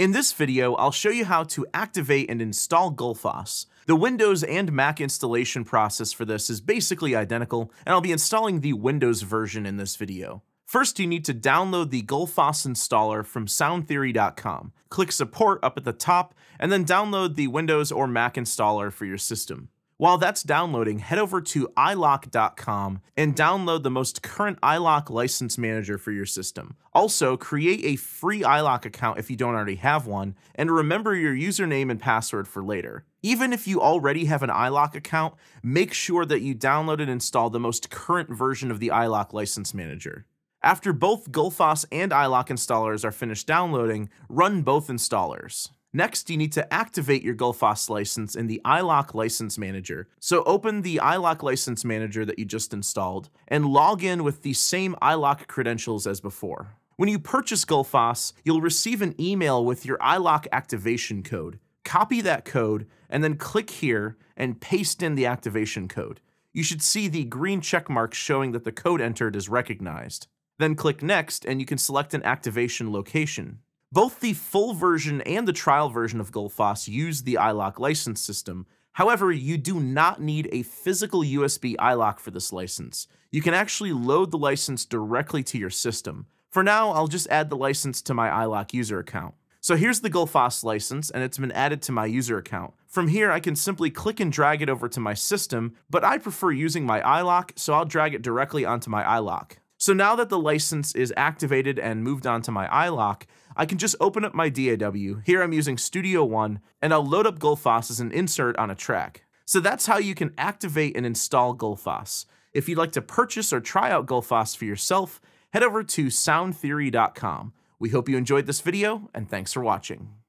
In this video, I'll show you how to activate and install Gullfoss. The Windows and Mac installation process for this is basically identical, and I'll be installing the Windows version in this video. First, you need to download the Gullfoss installer from soundtheory.com. Click Support up at the top, and then download the Windows or Mac installer for your system. While that's downloading, head over to ilock.com and download the most current iLock license manager for your system. Also, create a free iLock account if you don't already have one, and remember your username and password for later. Even if you already have an iLock account, make sure that you download and install the most current version of the iLock license manager. After both Gullfoss and iLock installers are finished downloading, run both installers. Next, you need to activate your Gullfoss license in the iLock License Manager. So open the iLock License Manager that you just installed and log in with the same iLock credentials as before. When you purchase Gullfoss, you'll receive an email with your iLock activation code. Copy that code and then click here and paste in the activation code. You should see the green check mark showing that the code entered is recognized. Then click Next and you can select an activation location. Both the full version and the trial version of Gullfoss use the iLock license system. However, you do not need a physical USB iLock for this license. You can actually load the license directly to your system. For now, I'll just add the license to my iLock user account. So here's the Gullfoss license, and it's been added to my user account. From here, I can simply click and drag it over to my system, but I prefer using my iLock, so I'll drag it directly onto my iLock. So now that the license is activated and moved onto my iLock, I can just open up my DAW. Here I'm using Studio One, and I'll load up Gullfoss as an insert on a track. So that's how you can activate and install Gullfoss. If you'd like to purchase or try out Gullfoss for yourself, head over to soundtheory.com. We hope you enjoyed this video, and thanks for watching.